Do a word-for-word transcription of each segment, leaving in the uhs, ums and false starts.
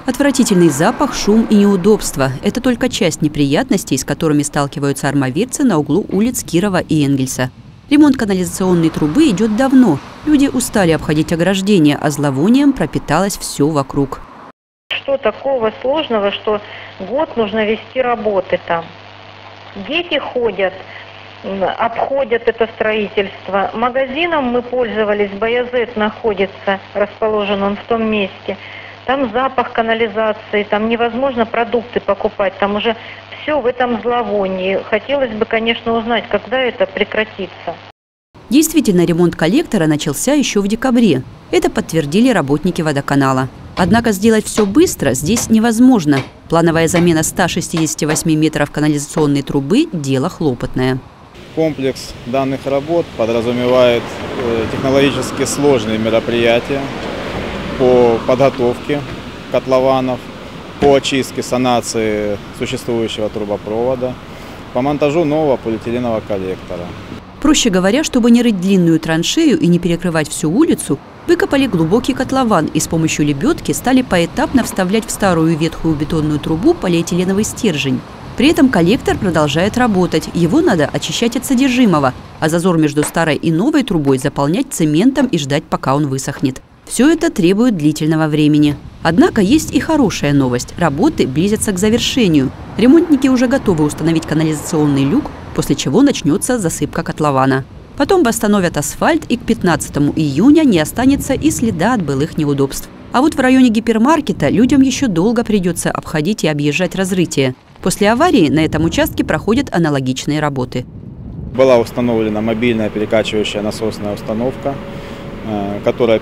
Отвратительный запах, шум и неудобства – это только часть неприятностей, с которыми сталкиваются армавирцы на углу улиц Кирова и Энгельса. Ремонт канализационной трубы идет давно. Люди устали обходить ограждение, а зловонием пропиталось все вокруг. Что такого сложного, что год нужно вести работы там? Дети ходят, обходят это строительство. Магазином мы пользовались, Баязет находится, расположен он в том месте. Там запах канализации, там невозможно продукты покупать, там уже все в этом зловонии. Хотелось бы, конечно, узнать, когда это прекратится. Действительно, ремонт коллектора начался еще в декабре. Это подтвердили работники водоканала. Однако сделать все быстро здесь невозможно. Плановая замена ста шестидесяти восьми метров канализационной трубы – дело хлопотное. Комплекс данных работ подразумевает технологически сложные мероприятия по подготовке котлованов, по очистке, санации существующего трубопровода, по монтажу нового полиэтиленового коллектора. Проще говоря, чтобы не рыть длинную траншею и не перекрывать всю улицу, выкопали глубокий котлован и с помощью лебедки стали поэтапно вставлять в старую ветхую бетонную трубу полиэтиленовый стержень. При этом коллектор продолжает работать, его надо очищать от содержимого, а зазор между старой и новой трубой заполнять цементом и ждать, пока он высохнет. Все это требует длительного времени. Однако есть и хорошая новость – работы близятся к завершению. Ремонтники уже готовы установить канализационный люк, после чего начнется засыпка котлована. Потом восстановят асфальт, и к пятнадцатому июня не останется и следа от былых неудобств. А вот в районе гипермаркета людям еще долго придется обходить и объезжать разрытие. После аварии на этом участке проходят аналогичные работы. Была установлена мобильная перекачивающая насосная установка, которая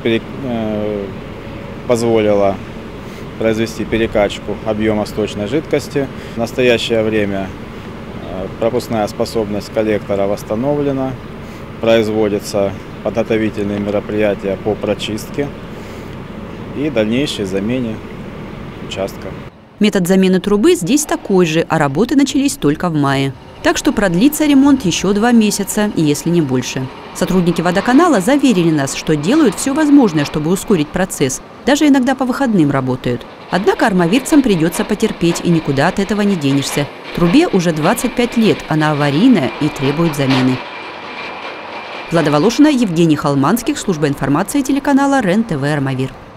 позволила произвести перекачку объема сточной жидкости. В настоящее время пропускная способность коллектора восстановлена. Производятся подготовительные мероприятия по прочистке и дальнейшей замене участка. Метод замены трубы здесь такой же, а работы начались только в мае. Так что продлится ремонт еще два месяца, если не больше. Сотрудники водоканала заверили нас, что делают все возможное, чтобы ускорить процесс. Даже иногда по выходным работают. Однако армавирцам придется потерпеть, и никуда от этого не денешься. Трубе уже двадцать пять лет, она аварийная и требует замены. Влада Волошина, Евгений Холманских, служба информации телеканала РЕН-ТВ «Армавир».